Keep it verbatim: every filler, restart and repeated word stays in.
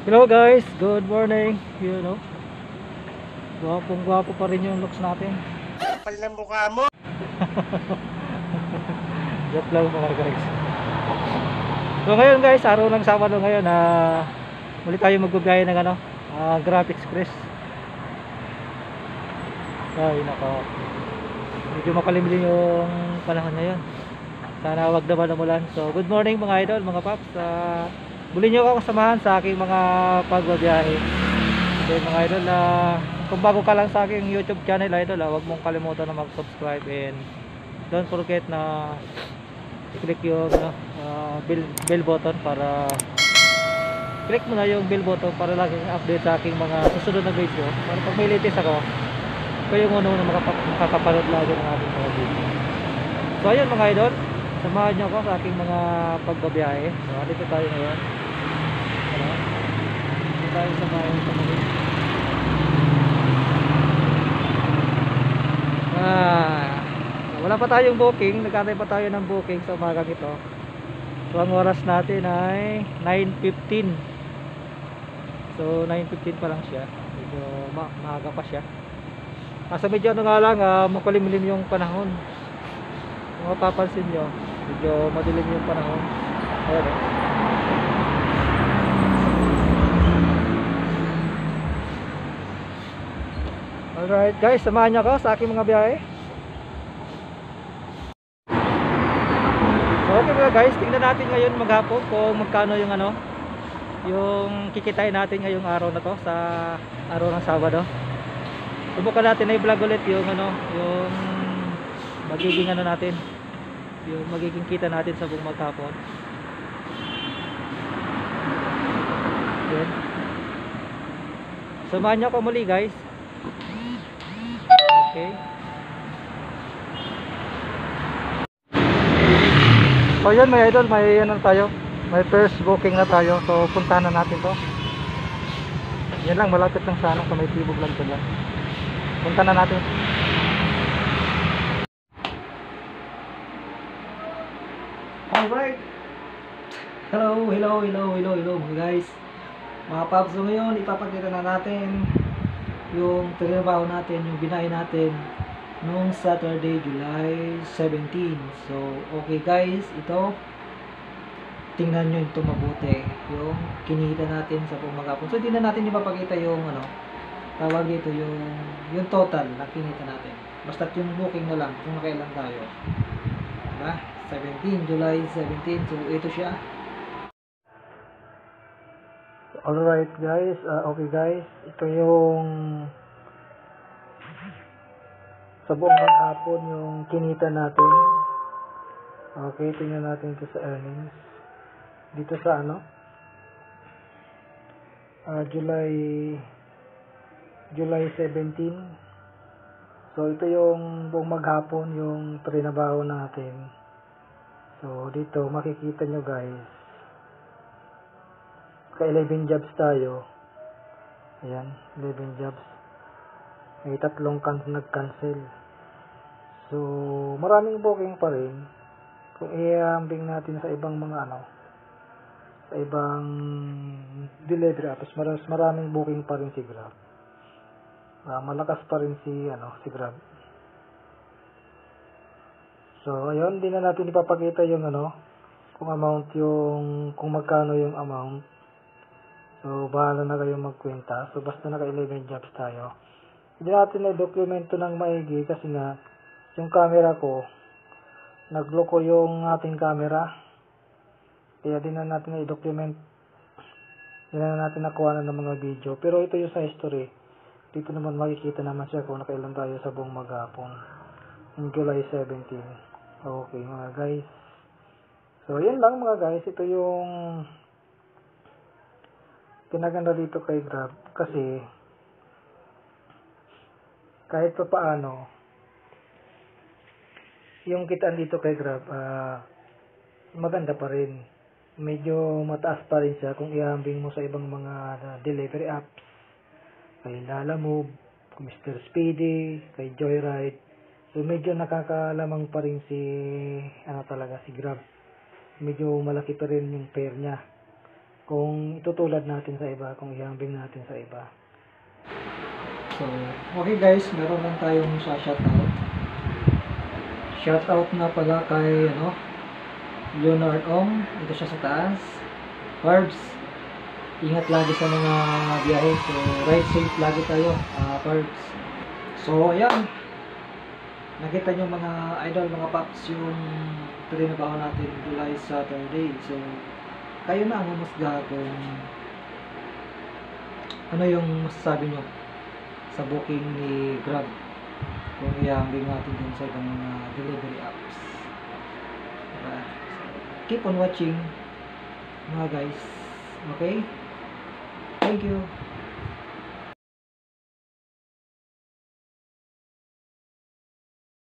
Hello guys, good morning. You know, gwapong gwapo pa rin yung looks natin. Kapal ng mukha mo. Joke lang mga guys. So ngayon guys, araw ng Sabado ngayon na uh, muli tayo magbibiyahe ng ano, uh, Grab Express. Ay nako, medyo makalimlim yung panahon ngayon. Sana wag naman umulan. So good morning mga idol, mga paps. Uh, muli nyo ako kasamahan sa aking mga pagbabiyahe. Okay mga idol, uh, kung bago ka lang sa aking YouTube channel idol, uh, wag mong kalimutan na mag-subscribe and don't forget na i-click yung uh, bell, bell button para click mo na yung bell button para laging update sa aking mga susunod na video. Para pag may latest ako, kayo yung una-una makakapanood lagi ng ating mga video. So ayun mga idol, samahan nyo ako sa aking mga pagbabiyahe. So dito tayo ngayon. Ano? Dito tayo sa bayan sa Manila. Ah, wala pa tayong booking, nagkantay pa tayo ng booking sa umagang ito. So ang oras natin ay nine fifteen. So nine fifteen pa lang siya. Medyo ma maaga pa siya. Asa medyo ano nga lang, uh, makulimlim yung panahon. Kung mapapansin nyo, medyo madilim yung panahon. Ayan eh. Alright guys, samahan nyo ako sa aking mga biyahe. So okay mga guys, tingnan natin ngayon maghapon kung magkano yung ano, yung kikitain natin ngayong araw na to, sa araw ng Sabado. Subukan natin na i-vlog ulit yung ano, yung magiging ano natin, yung magiging kita natin sa buong maghapon. Then samahan nyo ako muli guys. Okay. So yun mga idol, may ano tayo, may first booking na tayo. So puntahan na natin to. Yan lang, malapit lang sa ano, sa may tibog lang sila. Punta na natin. Alright. Hello, hello, hello, hello, hello mga guys. Mga paps, so ngayon ipapakita na natin yung trabaho natin, yung binahe natin noong Saturday, July seventeenth. So, okay guys, ito tingnan nyo ito mabuti, yung kinita natin sa pumagapon. So, hindi na natin ipapakita yung ano, tawag dito yung yung total na kinita natin. Basta yung booking na lang kung nakailan tayo. Diba? seventeen, July seventeenth. So, ito siya. Alright guys, uh, okay guys, ito yung sa buong maghapon yung kinita natin. Okay, tingnan natin ito sa earnings. Dito sa ano, uh, July July seventeenth. So ito yung buong maghapon yung trinabaho natin. So dito makikita nyo guys, ka eleven jobs tayo. Ayan, eleven jobs. May tatlong kan nag-cancel. So maraming booking pa rin kung i-ambing natin sa ibang mga ano, sa ibang delivery apps. Mas maraming booking pa rin si Grab. Uh, malakas pa rin si ano, si Grab. So ayun, hindi na natin ipapakita yung ano, kung amount yung, kung magkano yung amount. So, bahala na kayong magkwenta. So, basta naka eleven jobs tayo. Hindi natin na-dokumento ng maigi kasi nga, yung camera ko, nagloko yung ating camera. Kaya din na natin na-document. Hindi na natin nakuha na ng mga video. Pero ito yung sa history. Dito naman makikita naman siya kung nakailan tayo sa buong maghapon. Yung July seventeenth. Okay mga guys. So, yan lang mga guys. Ito yung kinaganda dito kay Grab kasi kahit pa paano yung kitaan dito kay Grab uh, maganda pa rin, medyo mataas pa rin siya kung ihambing mo sa ibang mga uh, delivery apps kay Lalamove, kay Mister Speedy, kay Joyride. So medyo nakakalamang pa rin si ano talaga si Grab, medyo malaki pa rin yung fare niya. kung itutulad natin sa iba, kung ihambing natin sa iba. So, okay guys, meron lang tayong sa shoutout. Shoutout na pala kay ano, Leonard Ong, ito siya sa taas. Barbs, ingat lagi sa mga biyahe. So, ride safe lagi tayo, uh, Barbs. So, ayan. Nakita nyo mga idol, mga paps, yung trinabaho natin July Saturday. So, kayo na ang humusga kung ano yung masasabi nyo sa booking ni Grab, kung ihambing natin dun sa ibang mga delivery apps. Diba? Keep on watching mga guys. Okay? Thank you.